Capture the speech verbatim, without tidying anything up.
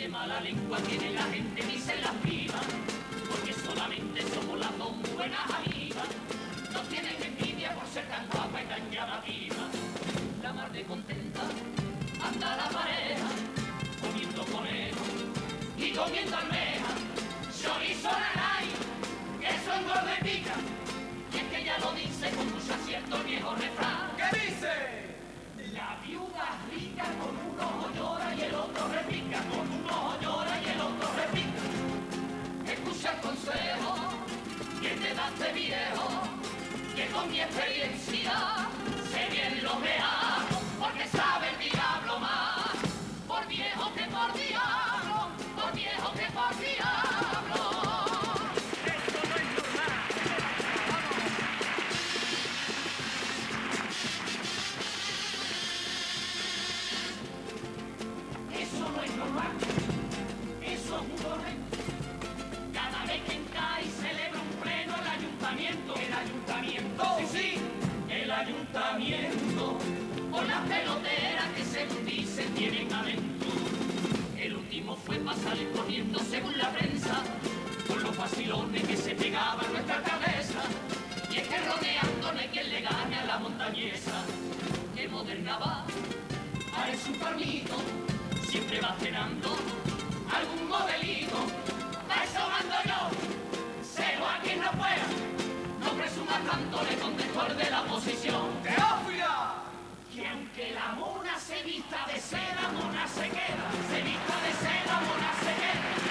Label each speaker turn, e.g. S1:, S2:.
S1: qué mala lengua tiene la gente, dice las vivas, porque solamente somos las dos buenas amigas. No tienen envidia por ser tan guapa y tan llamativa. La mar de contenta anda la pareja, comiendo conejo y comiendo almeja, chorizo nanay, queso engorda y pica. Y es que ella lo dice con mucho acierto el viejo refrán.
S2: ¿Qué dice?
S1: La viuda rica con un ojo llora y el otro repica, con un ojo llora y el otro repica. Escucha el consejo que te da este viejo, que con mi experiencia sé bien lo que hago, porque sabe el diablo más, por viejo que por diablo, por viejo que por diablo.
S2: Esto no es normal.
S1: Eso no es normal, eso es un correcto. Cada vez que entra y celebra un pleno el ayuntamiento, el ayuntamiento, sí, sí, el ayuntamiento, con las peloteras que según dicen tienen talento. El último fue pasar corriendo según la prensa, con los vacilones que se pegaban a nuestra cabeza. Y es que rodeando no hay quien le gane a la montañesa, que moderna va, parece un palmito, siempre va cenando algún modelito. A eso mando yo, cero a quien no pueda, no presumas tanto, le contesto el de la oposición.
S2: ¡Teófila!
S1: Que aunque la mona se vista de seda, mona se queda, se vista de seda, mona se queda.